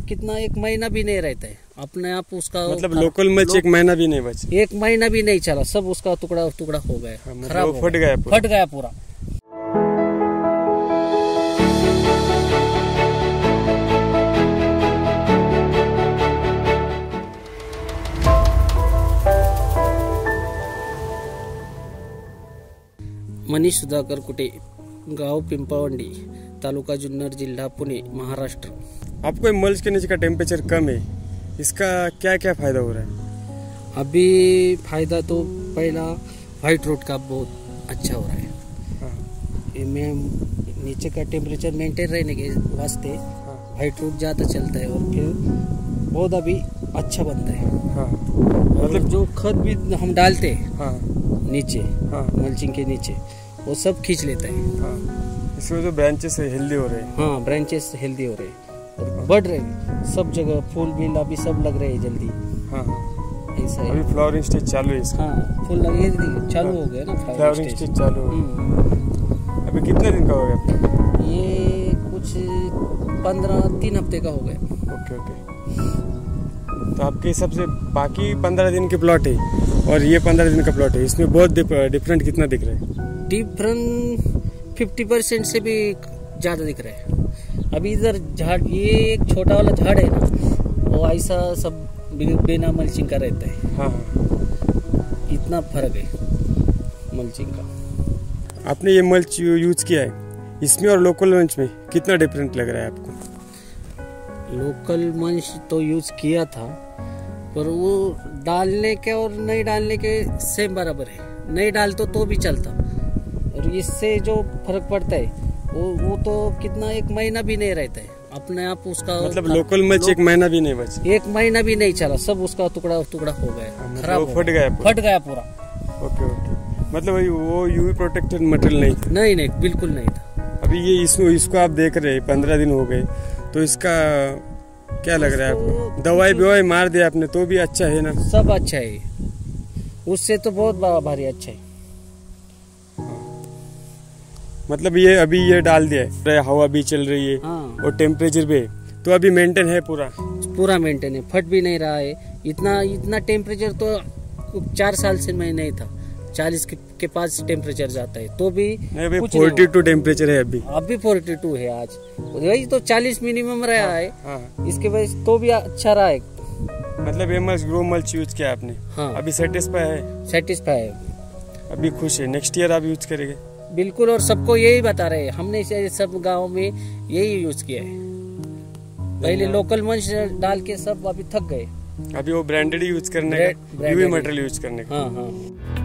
कितना 1 महीना भी नहीं रहता है अपने आप उसका, मतलब लोकल मल्च 1 महीना भी नहीं बचा, 1 महीना भी नहीं चला, सब उसका टुकड़ा टुकड़ा हो गया, खराब फट गया पूरा। मनीष सुधाकर कुटे, गांव पिंपळवंडी, तालुका जुन्नर, जिल्हा पुणे, महाराष्ट्र। आपको मल्च के नीचे का टेम्परेचर कम है, इसका क्या क्या फायदा हो रहा है? अभी फायदा तो पहला व्हाइट रोड का बहुत अच्छा हो रहा है। में नीचे का टेम्परेचर मेंटेन रहने के वास्ते व्हाइट रोड ज़्यादा चलता है और फिर पौधा भी अच्छा बनता है। मतलब जो खत भी हम डालते हैं नीचे, मल्चिंग के नीचे, वो सब खींच लेता है। इसमें जो ब्रांचेस हेल्दी हो रहे हैं। हाँ, ब्रांचेस हेल्दी हो रहे हैं और बढ़ रहे हैं सब जगह, फूल भी अभी सब लग रहे हैं जल्दी। ऐसा है। अभी फ्लावरिंग स्टेज चालू है इसका। हाँ, फूल लगे चालू हो गया ना, फ्लावरिंग स्टेज चालू है। अभी कितने दिन का हो गया? ये कुछ 3 हफ्ते का हो गया। ओके। तो आपके हिसाब से बाकी 15 दिन के प्लॉट है और ये 15 दिन का प्लॉट है, इसमें बहुत डिफरेंट कितना दिख रहा है? डिफरेंट 50% से भी ज़्यादा दिख रहा है। अभी इधर झाड़, ये एक छोटा वाला झाड़ है ना, वो ऐसा सब बिना मल्चिंग का रहता है। इतना फर्क है मल्चिंग का। आपने ये मल्च यूज किया है, इसमें और लोकल मल्च में कितना डिफरेंट लग रहा है आपको? लोकल मल्च तो यूज किया था, पर वो डालने के और नहीं डालने के सेम बराबर है। नहीं डालते तो भी चलता, और इससे जो फर्क पड़ता है वो तो कितना 1 महीना भी नहीं रहता है अपने आप उसका। मतलब लोकल मल्च 1 महीना भी नहीं बचा, 1 महीना भी नहीं चला, सब उसका टुकड़ा टुकड़ा हो गया, खराब, फट गया पूरा। ओके। मतलब वो यूवी प्रोटेक्टेड मटेरियल नहीं था? नहीं, बिल्कुल नहीं था। अभी ये इसको आप देख रहे हैं, 15 दिन हो गए, तो इसका क्या लग रहा है आपको? दवाई मार दिया आपने तो भी अच्छा है ना? सब अच्छा है, उससे तो बहुत भारी अच्छा है। मतलब ये अभी ये डाल दिया है, हवा भी चल रही है और टेम्परेचर भी, तो अभी मेंटेन है, पूरा मेंटेन है, फट भी नहीं रहा है। इतना टेम्परेचर तो 4 साल से मैं नहीं था, 40 के पास टेम्परेचर जाता है तो भी 42 टेम्परेचर है अभी 42 है आज। वही तो 40 मिनिमम रहा है। इसके वजह से तो भी अच्छा रहा है। मतलब एमएस ग्रो मल्च यूज किया आपने? अभी सेटिस्फाई है, अभी खुश है। नेक्स्ट ईयर आप यूज करेंगे? बिल्कुल, और सबको यही बता रहे हैं, हमने सब गाँव में यही यूज किया है। पहले लोकल मल्च डाल के सब अभी थक गए, अभी वो ब्रांडेड यूज करने का, यूवी मटेरियल यूज करने का। हाँ।